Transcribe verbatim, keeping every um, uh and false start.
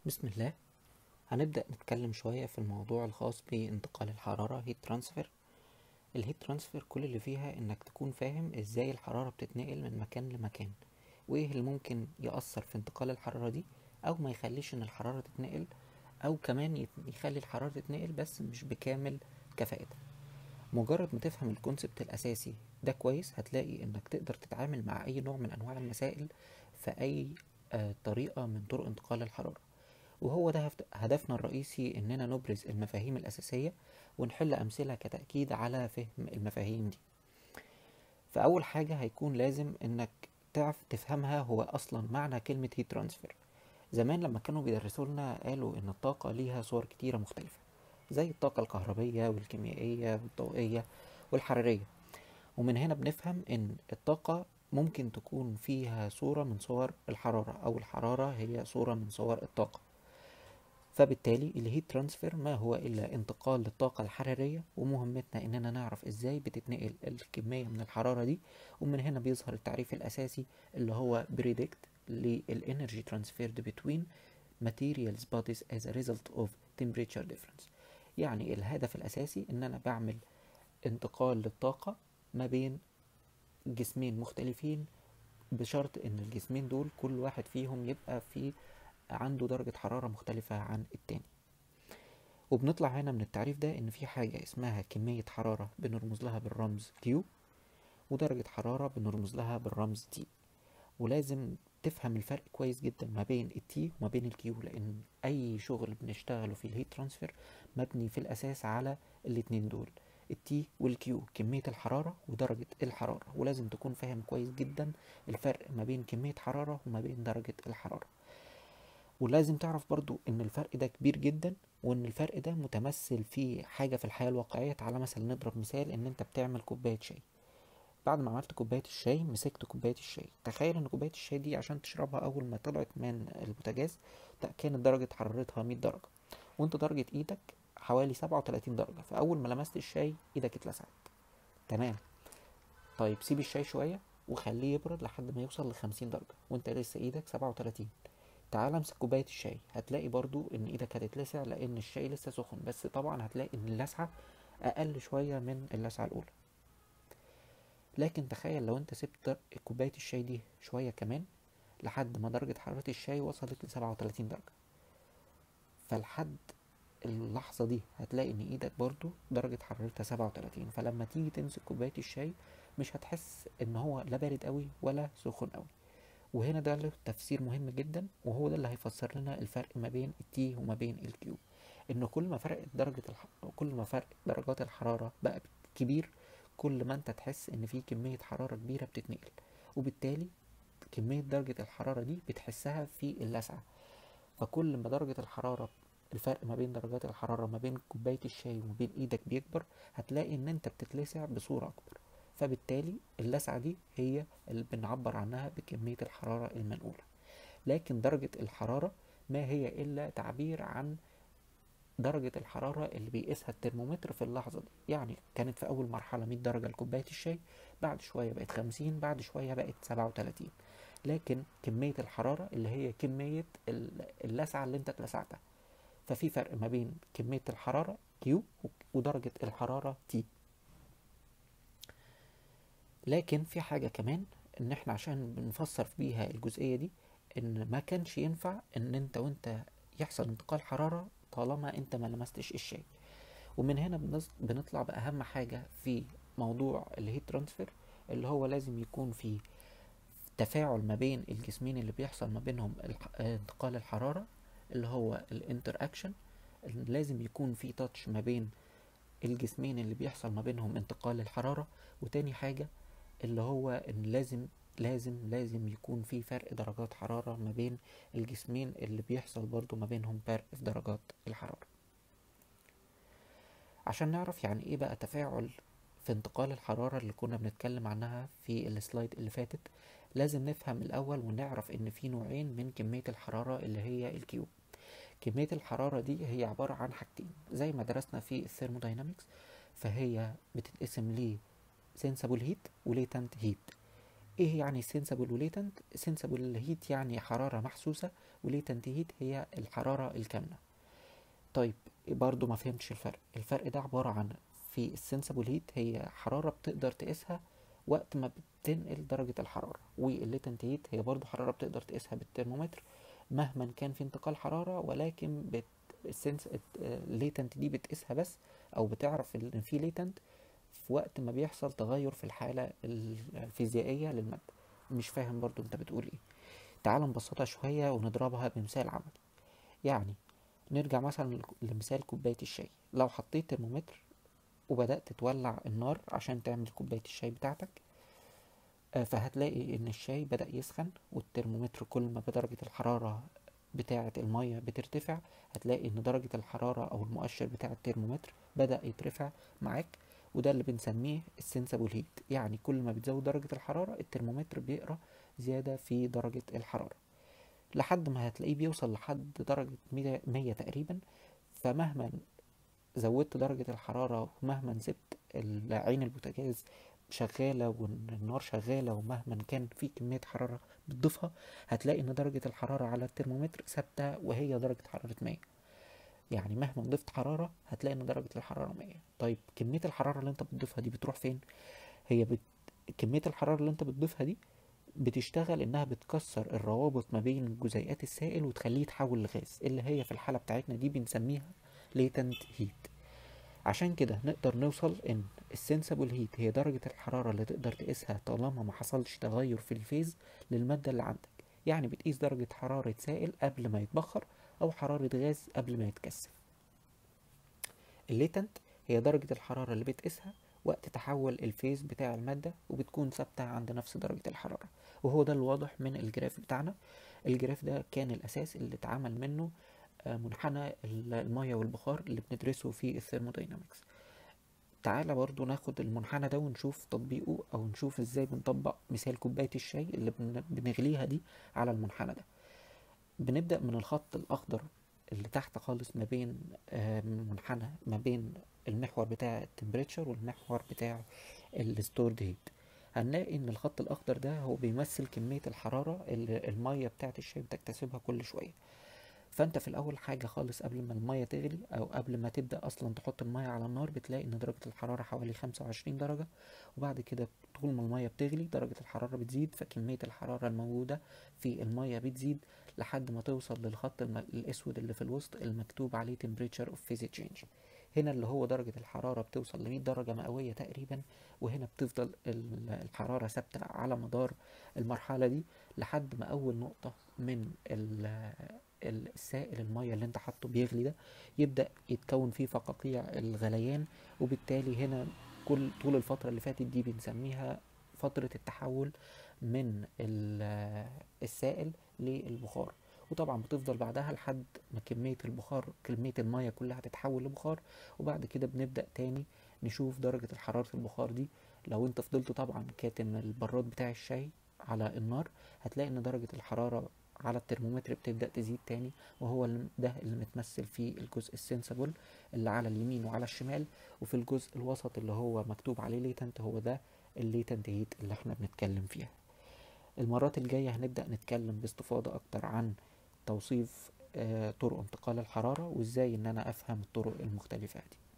بسم الله. هنبدأ نتكلم شوية في الموضوع الخاص بانتقال الحرارة هيت ترانسفير. الهيت ترانسفير كل اللي فيها انك تكون فاهم ازاي الحرارة بتتنقل من مكان لمكان، وايه اللي ممكن يأثر في انتقال الحرارة دي او ما يخليش ان الحرارة تتنقل، او كمان يت- يخلي الحرارة تتنقل بس مش بكامل كفاءتها. مجرد ما تفهم الكونسبت الاساسي ده كويس، هتلاقي انك تقدر تتعامل مع اي نوع من انواع المسائل في اي آه، طريقة من طرق انتقال الحرارة. وهو ده هفت- هدفنا الرئيسي، إننا نبرز المفاهيم الأساسية ونحل أمثلة كتأكيد على فهم المفاهيم دي. فأول حاجة هيكون لازم إنك تعرف تفهمها هو أصلا معنى كلمة هيت ترانسفير. زمان لما كانوا بيدرسوا لنا قالوا إن الطاقة ليها صور كتيرة مختلفة، زي الطاقة الكهربية والكيميائية والضوئية والحرارية. ومن هنا بنفهم إن الطاقة ممكن تكون فيها صورة من صور الحرارة، أو الحرارة هي صورة من صور الطاقة. فبالتالي الهيت ترانسفير ما هو إلا انتقال للطاقة الحرارية، ومهمتنا إننا نعرف إزاي بتتنقل الكمية من الحرارة دي. ومن هنا بيظهر التعريف الأساسي اللي هو predict للإنرجي transferred between materials bodies as a result of temperature difference. يعني الهدف الأساسي إن أنا بعمل انتقال للطاقة ما بين جسمين مختلفين، بشرط إن الجسمين دول كل واحد فيهم يبقى في عنده درجة حرارة مختلفة عن التاني. وبنطلع هنا من التعريف ده ان في حاجة اسمها كمية حرارة بنرمز لها بالرمز Q، ودرجة حرارة بنرمز لها بالرمز T. ولازم تفهم الفرق كويس جدا ما بين التي وما بين الكيو، لان اي شغل بنشتغله في الهيت ترانسفير مبني في الاساس على الاتنين دول، التي والكيو، كمية الحرارة ودرجة الحرارة. ولازم تكون فاهم كويس جدا الفرق ما بين كمية حرارة وما بين درجة الحرارة. ولازم تعرف برضو ان الفرق ده كبير جدا، وان الفرق ده متمثل في حاجة في الحياة الواقعية. تعالى مثلا نضرب مثال، ان انت بتعمل كوباية شاي. بعد ما عملت كوباية الشاي، مسكت كوباية الشاي، تخيل ان كوباية الشاي دي عشان تشربها اول ما طلعت من البوتاجاز كانت درجة حرارتها مية درجة، وانت درجة ايدك حوالي سبعة وتلاتين درجة. فاول ما لمست الشاي ايدك اتلسعت. تمام. طيب سيب الشاي شوية وخليه يبرد لحد ما يوصل لخمسين درجة وانت لسه ايدك سبعة وتلاتين. تعال امسك كوباية الشاي، هتلاقي برضو ان ايدك هتتلسع لان الشاي لسه سخن، بس طبعا هتلاقي ان اللسعة اقل شوية من اللسعة الاولى. لكن تخيل لو انت سبت كوباية الشاي دي شوية كمان لحد ما درجة حرارة الشاي وصلت لسبعة وتلاتين درجة، فلحد اللحظة دي هتلاقي ان ايدك برضو درجة حرارتها سبعة وتلاتين. فلما تيجي تمسك كوباية الشاي مش هتحس ان هو لا بارد قوي ولا سخن قوي. وهنا ده له تفسير مهم جدا، وهو ده اللي هيفسر لنا الفرق ما بين التي وما بين الكيو. ان كل ما فرق درجة الح... كل ما فرق درجات الحرارة بقى كبير، كل ما انت تحس ان في كمية حرارة كبيرة بتتنقل، وبالتالي كمية درجة الحرارة دي بتحسها في اللسعة. فكل ما درجة الحرارة، الفرق ما بين درجات الحرارة ما بين كوباية الشاي وما بين ايدك بيكبر، هتلاقي ان انت بتتلسع بصورة اكبر. فبالتالي اللسعة دي هي اللي بنعبر عنها بكمية الحرارة المنقولة. لكن درجة الحرارة ما هي إلا تعبير عن درجة الحرارة اللي بيقيسها الترمومتر في اللحظة دي. يعني كانت في أول مرحلة مية درجة لكوباية الشاي، بعد شوية بقت خمسين، بعد شوية بقت سبعة وتلاتين. لكن كمية الحرارة اللي هي كمية اللسعة اللي انت اتلسعتها. ففي فرق ما بين كمية الحرارة Q ودرجة الحرارة T. لكن في حاجة كمان، ان احنا عشان بنفسر بيها الجزئية دي، ان ما كانش ينفع ان انت وانت يحصل انتقال حرارة طالما انت ما لمستش الشاي. ومن هنا بنص- بنطلع بأهم حاجة في موضوع الهيت ترانسفير، اللي هو لازم يكون في تفاعل ما بين الجسمين اللي بيحصل ما بينهم الح- انتقال الحرارة، اللي هو الانتر اكشن. لازم يكون في تاتش ما بين الجسمين اللي بيحصل ما بينهم انتقال الحرارة. وتاني حاجة اللي هو ان لازم لازم لازم يكون في فرق درجات حرارة ما بين الجسمين اللي بيحصل برضو ما بينهم فرق في درجات الحرارة. عشان نعرف يعني ايه بقى تفاعل في انتقال الحرارة اللي كنا بنتكلم عنها في السلايد اللي فاتت، لازم نفهم الأول ونعرف إن في نوعين من كمية الحرارة اللي هي الكيو. كمية الحرارة دي هي عبارة عن حاجتين زي ما درسنا في الثيرموداينامكس، فهي بتتقسم ل sensible heat و latent heat. ايه يعني sensible و latent؟ sensible heat يعني حرارة محسوسة، وليتنت هيت هي الحرارة الكاملة. طيب برضو ما فهمتش الفرق. الفرق ده عبارة عن في السنسبل هيت هي حرارة بتقدر تقيسها وقت ما بتنقل درجة الحرارة، والليتنت هيت هي برضو حرارة بتقدر تقيسها بالترمومتر مهما كان في انتقال حرارة، ولكن بت السنس الليتنت دي بتقيسها بس، او بتعرف ان في ليتنت في وقت ما بيحصل تغير في الحالة الفيزيائية للمادة. مش فاهم برضو انت بتقول ايه. تعال نبسطها شوية ونضربها بمثال عملي. يعني نرجع مثلا لمثال كوباية الشاي. لو حطيت ترمومتر وبدأت تولع النار عشان تعمل كوباية الشاي بتاعتك، آه، فهتلاقي ان الشاي بدأ يسخن، والترمومتر كل ما بدرجة الحرارة بتاعة المية بترتفع هتلاقي ان درجة الحرارة او المؤشر بتاع الترمومتر بدأ يترفع معاك. وده اللي بنسميه السنسبل هيت، يعني كل ما بتزود درجة الحرارة الترمومتر بيقرأ زيادة في درجة الحرارة، لحد ما هتلاقيه بيوصل لحد درجة مية تقريبا. فمهما زودت درجة الحرارة ومهما سبت عين البوتاجاز شغالة والنار شغالة ومهما كان في كمية حرارة بتضيفها، هتلاقي ان درجة الحرارة على الترمومتر ثابتة وهي درجة حرارة مية. يعني مهما ضفت حرارة هتلاقي ان درجة الحرارة مية. طيب كمية الحرارة اللي انت بتضيفها دي بتروح فين؟ هي بت... كمية الحرارة اللي انت بتضيفها دي بتشتغل انها بتكسر الروابط ما بين جزيئات السائل وتخليه يتحول لغاز، اللي هي في الحالة بتاعتنا دي بنسميها latent heat. عشان كده نقدر نوصل ان السنسبل هيت هي درجة الحرارة اللي تقدر تقيسها طالما ما حصلش تغير في الفيز للمادة اللي عندك. يعني بتقيس درجة حرارة سائل قبل ما يتبخر او حرارة غاز قبل ما يتكثف. الليتنت هي درجة الحرارة اللي بتقيسها وقت تحول الفيز بتاع المادة، وبتكون ثابتة عند نفس درجة الحرارة. وهو ده الواضح من الجراف بتاعنا. الجراف ده كان الأساس اللي اتعمل منه منحنى المية والبخار اللي بندرسه في الثيرموداينامكس. تعالى برضو ناخد المنحنى ده ونشوف تطبيقه، او نشوف ازاي بنطبق مثال كوباية الشاي اللي بنغليها دي على المنحنى ده. بنبدأ من الخط الأخضر اللي تحت خالص ما بين منحنى ما بين المحور بتاع التمبريتشر والمحور بتاع الستورد هيت. هنلاقي ان الخط الاخضر ده هو بيمثل كمية الحرارة اللي المية بتاعت الشاي بتكتسبها كل شوية. فانت في الاول حاجة خالص قبل ما المية تغلي او قبل ما تبدأ اصلا تحط المية على النار بتلاقي ان درجة الحرارة حوالي خمسة وعشرين درجة، وبعد كده طول ما المية بتغلي درجة الحرارة بتزيد، فكمية الحرارة الموجودة في المية بتزيد لحد ما توصل للخط الم... الاسود اللي في الوسط المكتوب عليه temperature of phase change. هنا اللي هو درجة الحرارة بتوصل ل مية درجة مئوية تقريبا، وهنا بتفضل الحرارة ثابتة على مدار المرحلة دي لحد ما أول نقطة من السائل المية اللي انت حاطه بيغلي ده يبدأ يتكون فيه فقاقيع الغليان. وبالتالي هنا كل طول الفترة اللي فاتت دي بنسميها فترة التحول من السائل للبخار. وطبعا بتفضل بعدها لحد ما كمية البخار كمية المية كلها تتحول لبخار، وبعد كده بنبدأ تاني نشوف درجة حرارة البخار دي. لو انت فضلت طبعا كاتم البراد بتاع الشاي على النار هتلاقي ان درجة الحرارة على الترمومتر بتبدأ تزيد تاني، وهو ده اللي متمثل في الجزء السنسبل اللي على اليمين وعلى الشمال. وفي الجزء الوسط اللي هو مكتوب عليه ليتنت هو ده الليتنت هيت اللي احنا بنتكلم فيها. المرات الجاية هنبدأ نتكلم باستفاضة أكتر عن توصيف آه طرق انتقال الحرارة وإزاي إن أنا أفهم الطرق المختلفة دي.